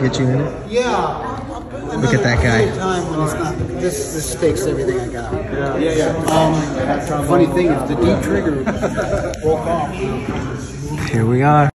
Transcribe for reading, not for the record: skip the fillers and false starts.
get you in it? Yeah. Look at that guy. Time when it's not, this takes everything I got. Funny thing is the D trigger broke off. Here we are.